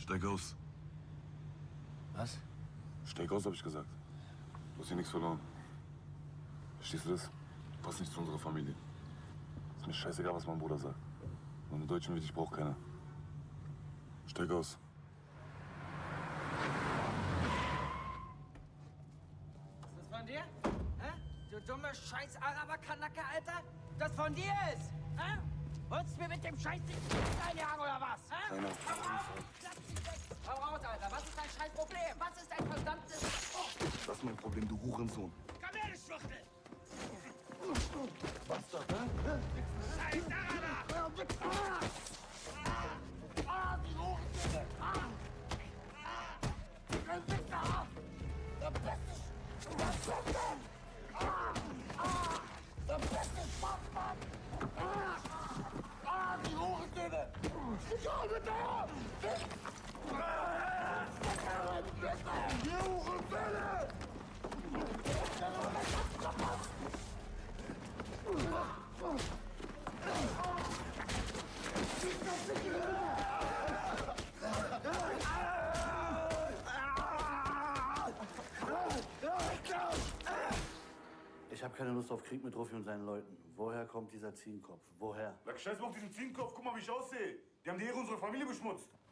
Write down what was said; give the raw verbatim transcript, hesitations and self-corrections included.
Steig aus. Was? Steig aus, hab ich gesagt. Du hast hier nichts verloren. Verstehst du das? Du passt nicht zu unserer Familie. Ist mir scheißegal, was mein Bruder sagt. Meine Deutschen wie dich braucht keiner. Steig aus. Ist das von dir? Hä? Du dumme Scheiß-Araber-Kanacke, Alter? Das von dir ist? Hä? Wolltest du mir mit dem Scheiß nicht einjagen oder was? Hä? Keiner. Hau raus! Lass mich weg! Hau raus, Alter! Was ist dein scheiß Problem? Was ist dein verdammtes... Oh. Das ist mein Problem, du Hurensohn. Komm her, du Schwuchtel! Was da, hä? Scheiß Araber! Ah, die Hurensohn! Ah! Ah! Ein Wichser! Verpiss dich! Verpiss dich! Ah! Ah! Verpiss dich, Mann, Mann! Ah! Ah, die Hurensöhne! Ich komme da! Ah! Die Hurensöhne! Ich habe keine Lust auf Krieg mit Ruffi und seinen Leuten. Woher kommt dieser Ziehenkopf? Woher? Sag, scheiß mal auf diesen Ziehenkopf, guck mal, wie ich aussehe. Die haben die Ehre unserer Familie beschmutzt.